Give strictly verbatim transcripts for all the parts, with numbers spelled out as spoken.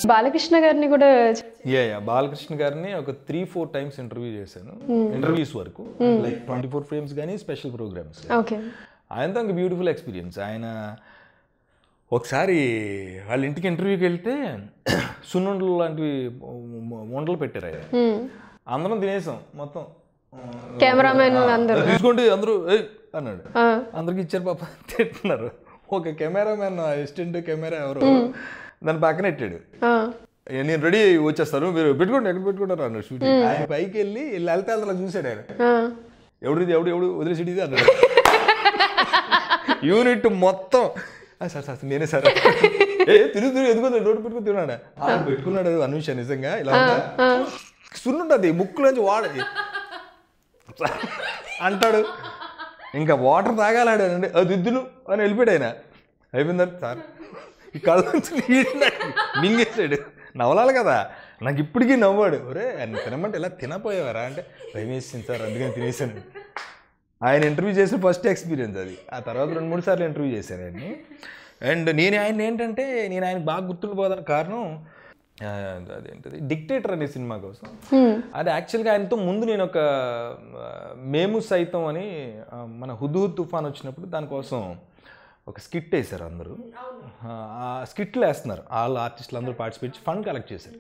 బాలకృష్ణ గారిని కూడా yeah yeah Balakrishna గారిని ఒక త్రీ ఫోర్ టైమ్స్ ఇంటర్వ్యూ చేశాను, ఇంటర్వ్యూస్ వరకు, లైక్ ట్వంటీ ఫోర్ ఫ్రేమ్స్ కానీ స్పెషల్ ప్రోగ్రామ్స్. ఓకే, ఆయనతో ఒక బ్యూటిఫుల్ ఎక్స్పీరియన్స్. ఆయన ఒకసారి వాళ్ళ ఇంటికి ఇంటర్వ్యూకి వెళ్తే సున్నుండలు లాంటివి వంటలు పెట్టారు. ఆయన అందరం తినేసాం మొత్తం, కెమెరామెన్ అందరూ తీసుకోండి అందరూ అన్నాడు, అందరికి ఇచ్చారు పాప తింటున్నారు. ఒక కెమెరామెన్ అసిస్టెంట్ కెమెరా ఎవరు దాని పక్కన పెట్టాడు, నేను రెడీ వచ్చేస్తాను మీరు పెట్టుకోండి ఎక్కడ పెట్టుకుంటారు అన్నాడు షూటింగ్. ఆయన పైకి వెళ్ళి వెళ్తే అలా చూసాడు ఆయన, ఎవడిది ఎవడు ఎవడు వదిలేసిది ఇది అన్నాడు. యూనిట్ మొత్తం సార్ సార్ నేనే సార్ ఏ తిరుగు తిరుగు ఎందుకు నోటు పెట్టుకుని తిన్నాడు. ఆయన పెట్టుకున్నాడు అన్వేషణ నిజంగా ఇలా సున్నుంటది ముక్కులోంచి వాడది అంటాడు. ఇంకా వాటర్ తాగాలాడు అండి అది దిద్దులు అని వెళ్ళిపోయాడు ఆయన. అయిపోయిందని సార్ ఈ కళ్ళ నుంచి మింగేసాడు. నవ్వాలి కదా, నాకు ఇప్పటికీ నవ్వాడు. ఒరే ఆయన తినమంటే ఇలా తినపోయేవారా అంటే భయం వేసింది సార్ అందుకని తినేసాను. ఆయన ఇంటర్వ్యూ చేసిన ఫస్ట్ ఎక్స్పీరియన్స్ అది. ఆ తర్వాత రెండు మూడు సార్లు ఇంటర్వ్యూ చేశాను ఆయన్ని. అండ్ నేను ఆయన ఏంటంటే నేను ఆయనకు బాగా గుర్తుండిపోదానికి కారణం అదేంటది డిక్టేటర్ అనే సినిమా కోసం. అది యాక్చువల్గా ఆయనతో ముందు నేను ఒక మేము సైతం అని మన హుద్హుద్ తుఫాన్ వచ్చినప్పుడు దానికోసం ఒక స్కిట్ వేశారు అందరూ. ఆ స్కిట్లు వేస్తున్నారు వాళ్ళ ఆర్టిస్టులు అందరూ పార్టిసిపేట్ చేసి ఫండ్ కలెక్ట్ చేశారు.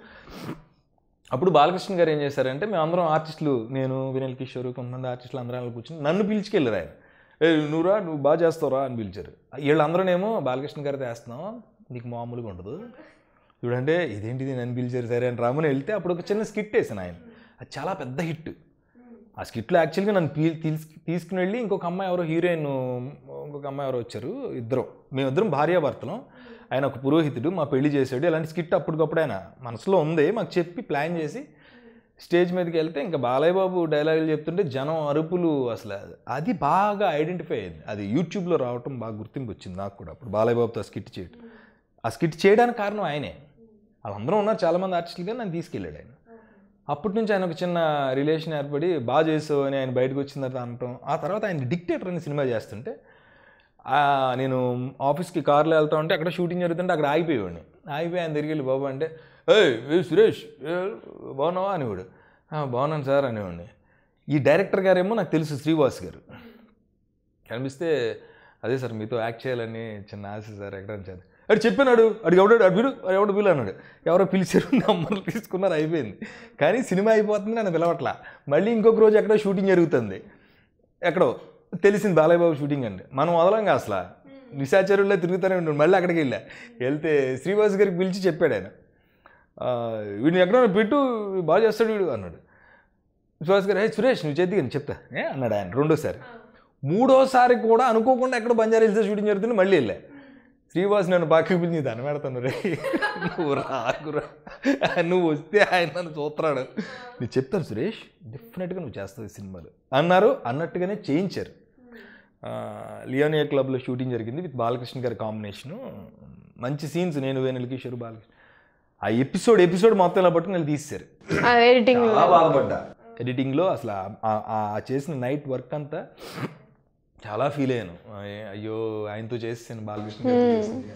అప్పుడు బాలకృష్ణ గారు ఏం చేశారంటే మేము అందరం ఆర్టిస్టులు నేను వినల్ కిషోర్ కొంతమంది ఆర్టిస్టులు అందరూ కూర్చొని నన్ను పిలిచికెళ్ళారు. ఆయన ఏ నువ్వురా నువ్వు బాగా చేస్తావురా అని పిలిచారు. వీళ్ళందరూనేమో బాలకృష్ణ గారితో వేస్తున్నావు నీకు మామూలుగా ఉండదు చూడంటే ఇదేంటిది నన్ను పిలిచారు సరే అని రామని వెళ్తే అప్పుడు ఒక చిన్న స్కిట్ వేసాను ఆయన. అది చాలా పెద్ద హిట్. ఆ స్కిట్లో యాక్చువల్గా నన్ను పీ తీసుకుని వెళ్ళి ఇంకొక అమ్మాయి ఎవరో హీరోయిన్ ఇంకొక అమ్మాయి ఎవరో వచ్చారు, ఇద్దరం మేమిద్దరం భార్యాభర్తలం. ఆయన ఒక పురోహితుడు మా పెళ్లి చేశాడు. ఇలాంటి స్కిట్ అప్పటికప్పుడు ఆయన మనసులో ఉంది మాకు చెప్పి ప్లాన్ చేసి స్టేజ్ మీదకి వెళ్తే ఇంకా బాలయ్య బాబు డైలాగులు చెప్తుంటే జనం అరుపులు అసలు అది బాగా ఐడెంటిఫై అయింది. అది యూట్యూబ్లో రావటం బాగా గుర్తింపు వచ్చింది నాకు కూడా. అప్పుడు బాలయ్య బాబుతో స్కిట్ చేయడం ఆ స్కిట్ చేయడానికి కారణం ఆయనే. వాళ్ళందరూ ఉన్నారు చాలామంది ఆర్టిస్టులు కానీ నన్ను తీసుకెళ్ళాడు ఆయన. అప్పటి నుంచి ఆయన ఒక చిన్న రిలేషన్ ఏర్పడి బాగా చేసావు అని ఆయన బయటకు వచ్చిన తర్వాత అనటం. ఆ తర్వాత ఆయన డిక్టేటర్ అని సినిమా చేస్తుంటే నేను ఆఫీస్కి కార్లో వెళ్తా ఉంటే అక్కడ షూటింగ్ జరుగుతుంటే అక్కడ ఆగిపోయేవాడిని. ఆగిపోయి ఆయన తిరిగి వెళ్ళి బాబు అంటే ఏ సురేష్ బాగున్నావా అనేవాడు. బాగున్నాను సార్ అనేవాడిని. ఈ డైరెక్టర్ గారేమో నాకు తెలుసు శ్రీవాస్ గారు కనిపిస్తే అదే సార్ మీతో యాక్ట్ చేయాలని చిన్న ఆశ సార్ ఎక్కడ సార్ అడు చెప్పినాడు అడిగి ఎవడాడు అడు వీడు ఎవడో వీలు అన్నాడు. ఎవరో పిలిచారు నెంబర్లు తీసుకున్నారు అయిపోయింది. కానీ సినిమా అయిపోతుంది నన్ను పిలవట్లా. మళ్ళీ ఇంకొక రోజు ఎక్కడో షూటింగ్ జరుగుతుంది ఎక్కడో తెలిసింది బాలయ్య బాబు షూటింగ్ అండి. మనం వదలంగా అసలు నిశాచరుల్లో తిరుగుతూనే ఉంటాడు. మళ్ళీ అక్కడికి వెళ్ళా వెళ్తే శ్రీవాస్ గారికి పిలిచి చెప్పాడు ఆయన వీడిని ఎక్కడో పెట్టు బాగా చేస్తాడు వీడు అన్నాడు. శ్రీవాస్ గారు ఏ సురేష్ నువ్వు చేద్ది కానీ చెప్తా ఏ అన్నాడు ఆయన. రెండోసారి మూడోసారి కూడా అనుకోకుండా ఎక్కడో బంజారా హిల్స్ షూటింగ్ జరుగుతుంది మళ్ళీ వెళ్ళా. శ్రీవాస్ నన్ను బాగా పిలిచి దాన్ని పెడతాను రే నువ్వు రాకురా నువ్వు వస్తే ఆయన నన్ను చూస్తున్నాడు నేను చెప్తాను సురేష్ డెఫినెట్గా నువ్వు చేస్తావు సినిమాలు అన్నారు. అన్నట్టుగానే చేయించారు. లియోనియా క్లబ్లో షూటింగ్ జరిగింది విత్ బాలకృష్ణ గారి కాంబినేషను. మంచి సీన్స్ నేను వేణుల్ కిషోర్ బాలకృష్ణ. ఆ ఎపిసోడ్ ఎపిసోడ్ మొత్తం ఇలా పట్టుకుని వెళ్ళి తీసేశారు. చాలా బాధపడ్డా ఎడిటింగ్లో అసలు ఆ చేసిన నైట్ వర్క్ అంతా చాలా ఫీల్ అయ్యాను. అయ్యో ఆయనతో చేసేసాను బాలకృష్ణ గారు.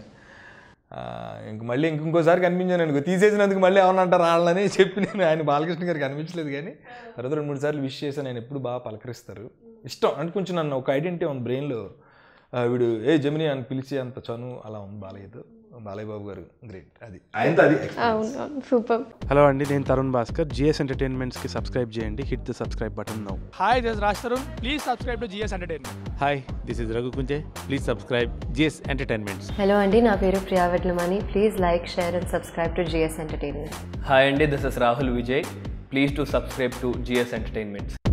ఇంక మళ్ళీ ఇంకొకసారి కనిపించాను అనుకో తీసేసినందుకు మళ్ళీ ఏమన్నా అంటారు వాళ్ళని చెప్పి నేను ఆయన బాలకృష్ణ గారికి కనిపించలేదు. కానీ తర్వాత రెండు మూడు సార్లు విష్ చేశాను. ఆయన ఎప్పుడు బాగా పలకరిస్తారు ఇష్టం అంటే కొంచెం నన్ను ఒక ఐడెంటిటీ ఉంది బ్రెయిన్లో వీడు ఏ జెమిని అని పిలిచి అంత చను అలా ఉంది బాలయ్యతో. బాలయ్య బాబు గారు గ్రేట్. అది ఆయనతో అది సూపర్. హలో అండి నేను తరుణ్ భాస్కర్. జిఎస్ ఎంటర్టైన్మెంట్స్ కి సబ్స్క్రైబ్ చేయండి. Hit the subscribe button now. Hi this Raj Tarun please subscribe to GS entertainment. Hi this is Raghu Kunche please subscribe GS entertainments. Hello అండి నా పేరు Priya Vetlamani please like share and subscribe to GS entertainment. Hi అండి this is Rahul Vijay please to subscribe to GS entertainments.